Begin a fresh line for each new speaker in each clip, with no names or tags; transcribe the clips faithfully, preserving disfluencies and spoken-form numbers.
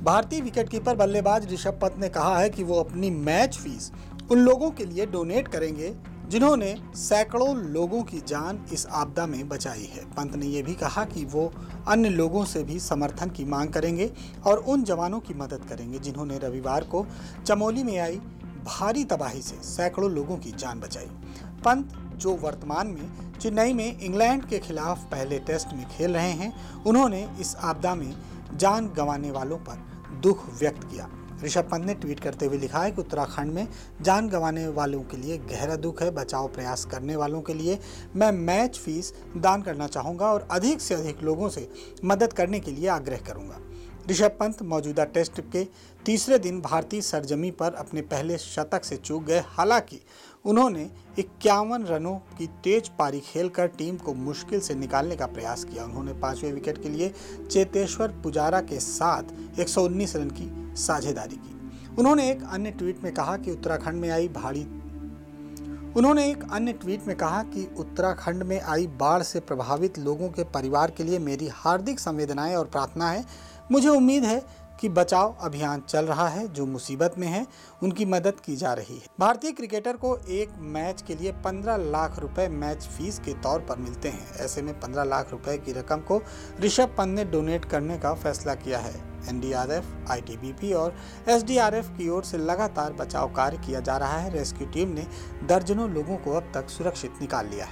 भारतीय विकेटकीपर बल्लेबाज ऋषभ पंत ने कहा है कि वो अपनी मैच फीस उन लोगों के लिए डोनेट करेंगे जिन्होंने सैकड़ों लोगों की जान इस आपदा में बचाई है। पंत ने यह भी कहा कि वो अन्य लोगों से भी समर्थन की मांग करेंगे और उन जवानों की मदद करेंगे जिन्होंने रविवार को चमोली में आई भारी तबाही से सैकड़ों लोगों की जान बचाई। पंत, जो वर्तमान में चेन्नई में इंग्लैंड के खिलाफ पहले टेस्ट में खेल रहे हैं, उन्होंने इस आपदा में जान गंवाने वालों पर दुख व्यक्त किया। ऋषभ पंत ने ट्वीट करते हुए लिखा है कि उत्तराखंड में जान गंवाने वालों के लिए गहरा दुख है। बचाव प्रयास करने वालों के लिए मैं मैच फीस दान करना चाहूँगा और अधिक से अधिक लोगों से मदद करने के लिए आग्रह करूँगा। ऋषभ पंत मौजूदा टेस्ट के तीसरे दिन भारतीय सरजमी पर अपने पहले शतक से चूक गए। हालांकि उन्होंने इक्यावन रनों की तेज पारी खेलकर टीम को मुश्किल से निकालने का प्रयास किया। उन्होंने पांचवें विकेट के लिए चेतेश्वर पुजारा के साथ एक सौ उन्नीस रन की साझेदारी की। उन्होंने एक अन्य ट्वीट में कहा कि उत्तराखंड में आई भारी उन्होंने एक अन्य ट्वीट में कहा कि उत्तराखंड में आई बाढ़ से प्रभावित लोगों के परिवार के लिए मेरी हार्दिक संवेदनाएं और प्रार्थना है। मुझे उम्मीद है कि बचाव अभियान चल रहा है, जो मुसीबत में है उनकी मदद की जा रही है। भारतीय क्रिकेटर को एक मैच के लिए पंद्रह लाख रुपए मैच फीस के तौर पर मिलते हैं। ऐसे में पंद्रह लाख रुपए की रकम को ऋषभ पंत ने डोनेट करने का फैसला किया है। N D R F, I T B P और एस डी आर एफ की ओर से लगातार बचाव कार्य किया जा रहा है। रेस्क्यू टीम ने दर्जनों लोगों को अब तक सुरक्षित निकाल लिया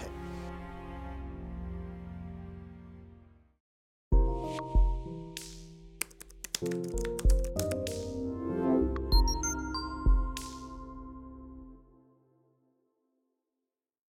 है।